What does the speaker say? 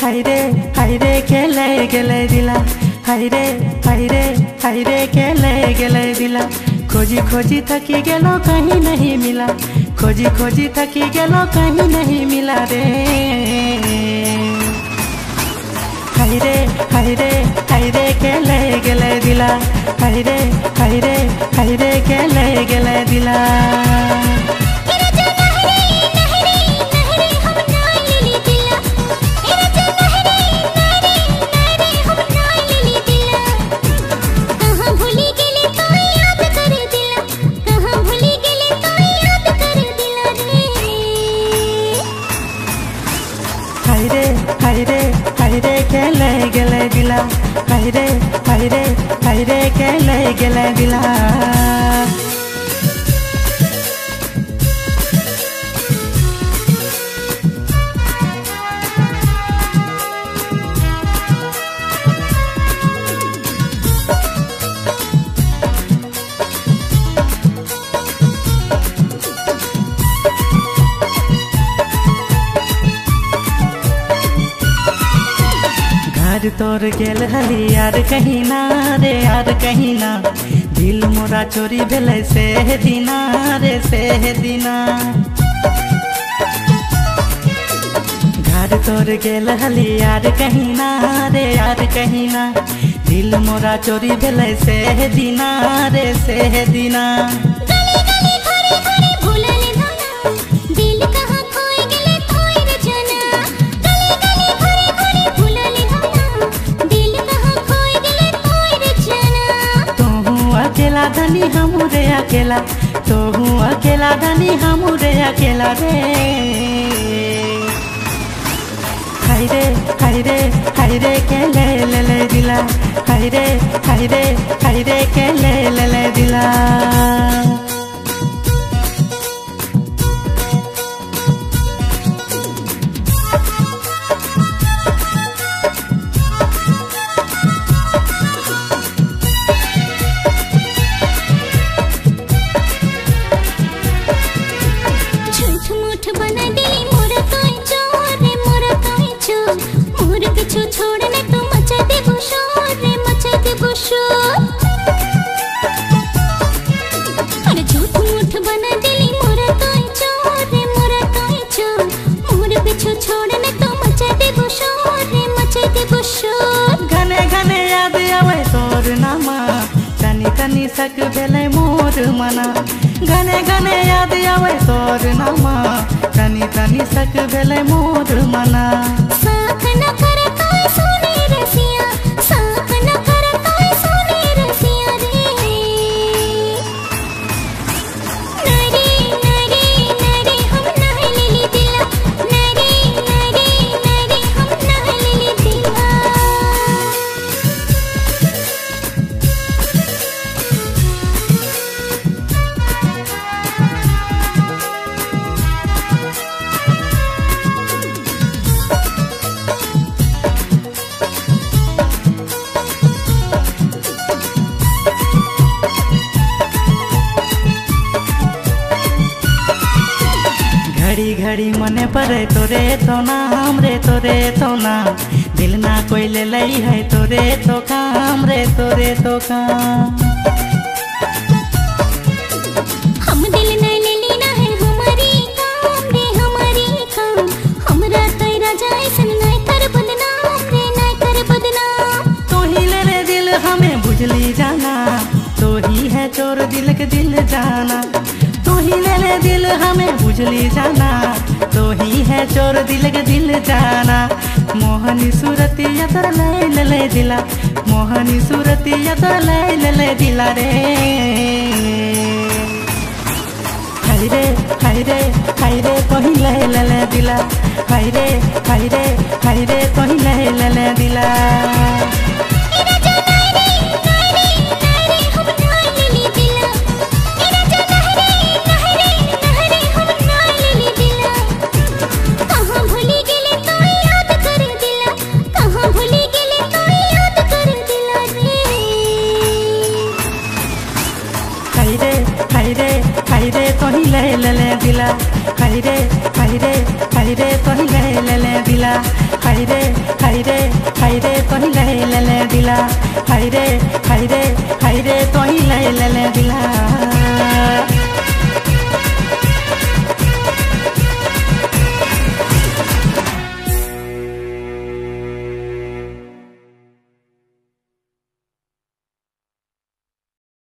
हायरे केले गेले दिला हायरे केले गेले दिला खोजी खोजी थकी गेलो कहीं नहीं मिला खोजी खोजी थकी गेलो कहीं नहीं मिला रे हायरे केले गेले दिला हायरे केले गेले दिला हायरे केले गेले दिला हायरे केले गेले दिला तोर गेल हली यार कहीं ना रे यार कहीं ना दिल मोरा चोरी भेले से दिना रे से दिना घर तोर गेल हली यार कहीं ना रे यार कहीं ना दिल मोरा चोरी भेले से दिना रे से दिना अकेला धनी हमरे अकेला तो हूँ अकेला धनी हमरे अकेला रे हायरे केले ले दिला हायरे केले ले दिला तनी सक भेले मोर मना घने घने याद आवे तोर नामा तनी सक भेले मोर मना साख न करे तोय सोने रसिया साख न करे तोय सोने रसिया रे नरे हम नहीं लेली दिला नरे हम नहीं लेली दिला घड़ी मने पड़े तोरे तो ना हमरे तोरे तो ना दिल ना कोई ले लई है तोरे तो काम रे तोरे तो काम हम दिल न ले लेना है हमारी काम रे हमारी काम हमरा तेरा जाए सन नहीं कर बदनाम रे नहीं कर बदनाम तो ही ले दिल हमें बुझली जाना तो ही है चोर दिल के दिल जाना तो ही ले दिल हमें बुझली जाना तो ही है चोर दिल के दिल जाना मोहनी सूरतिया तोर ले दिला मोहनी सूरतिया तोर ले दिला रे हायरे कहीं ले दिला हायरे कहीं ले दिला हायरे कहीं ले दिला हायरे कहीं ले दिला। हाय रे हाय रे हाय रे तोही ले ले दिला, हाय रे हाय रे हाय रे तोही ले ले दिला।